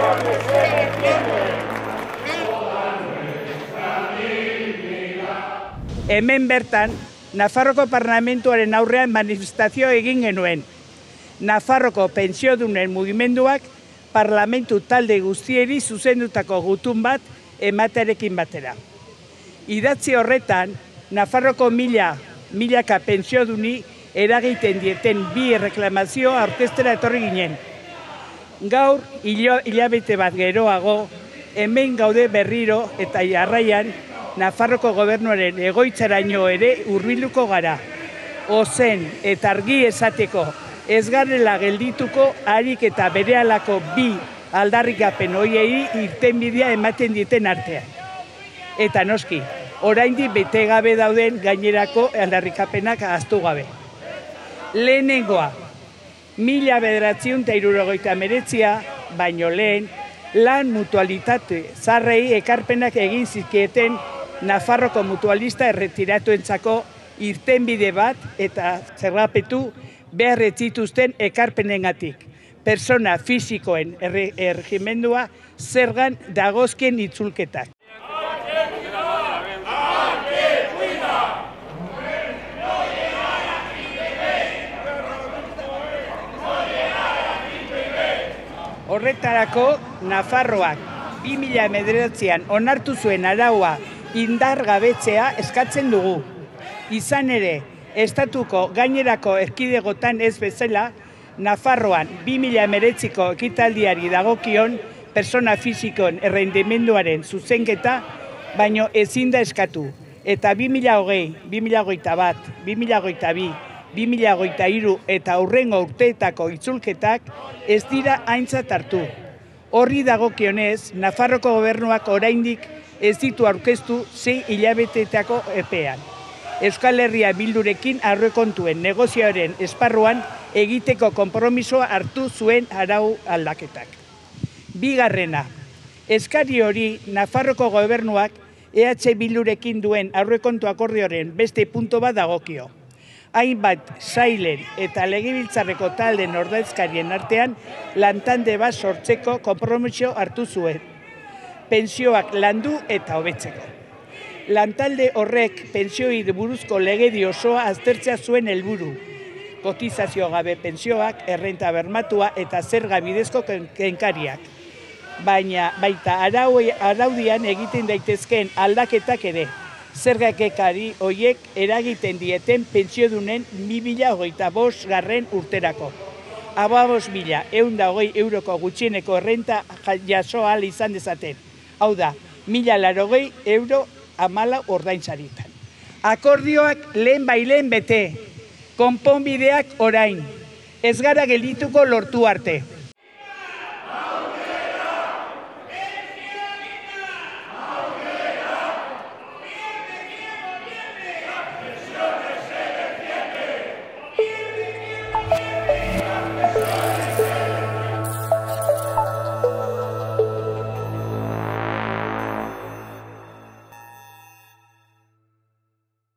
Hemen bertan, Nafarroko Parlamentuaren aurrean manifestazio egin genuen. Nafarroko pentsiodunen mugimenduak parlamentu talde guztieri zuzendutako gutun bat ematearekin batera. Idatzi horretan, Nafarroko milaka pentsioduni eragiten dieten bi erreklamazio aurkeztera etorri ginen. Gaur, hilabete bat geroago, hemen gaude berriro eta jarraian Nafarroko gobernuaren egoitzaraino ere hurbilduko gara. Ozen eta argi esateko ez garela geldituko harik eta berehalako bi aldarrikapen horiei irtenbidea ematen dieten artean. Eta noski, oraindik bete gabe dauden gainerako aldarrikapenak ahaztu gabe. Lehenengoa, 1979 baino lehen, lan mutualitate zarrei ekarpenak egin zizkieten Nafarroko mutualista erretiratuentzako irtenbide bat eta zergapetu behar ez zituzten ekarpenengatik. Persona fisikoen erregimendua zergan dagozkien itzulketak. Horretarako, Nafarroak 2009an onartu zuen araua indargabetzea eskatzen dugu. Izan ere, estatuko gainerako erkidegotan ez bezala, Nafarroan 2019ko ekitaldiari dagokion persona fisikoen errendimenduaren zuzenketa, baino ezin da eskatu. Eta 2020, 2021, 2022, 2023 eta hurrengo urteetako itzulketak ez dira aintzat hartu. Horri dagokionez, Nafarroko gobernuak oraindik ez ditu aurkeztu 6 hilabeteetako epean. Euskal Herria Bildurekin aurrekontuen negozioaren esparruan egiteko konpromisoa hartu zuen arau aldaketak. Bigarrena, eskari hori Nafarroko gobernuak EH Bildurekin duen aurrekontu akordioaren beste punto bat dagokio. Hainbat sailen eta legebiltzarreko talden ordezkarien artean lantande bat sortzeko konpromiso hartu zuen. Pentsioak landu eta hobetzeko. Lantalde horrek pentsioi buruzko legedi osoa aztertzea zuen helburu. Kotizazio gabe pentsioak, errenta bermatua eta zerga bidezko kenkariak. Baina baita araudian egiten daitezkeen aldaketak ere. Zergakekari horiek eragiten dieten pentsiodunen 2025 urterako. 15.120 euroko gutxieneko errenta jaso ahal izan dezaten. Hau da, 1.080 euro 14 ordainsaritan. Akordioak lehen bete, konponbideak orain. Ez gara geldituko lortu arte.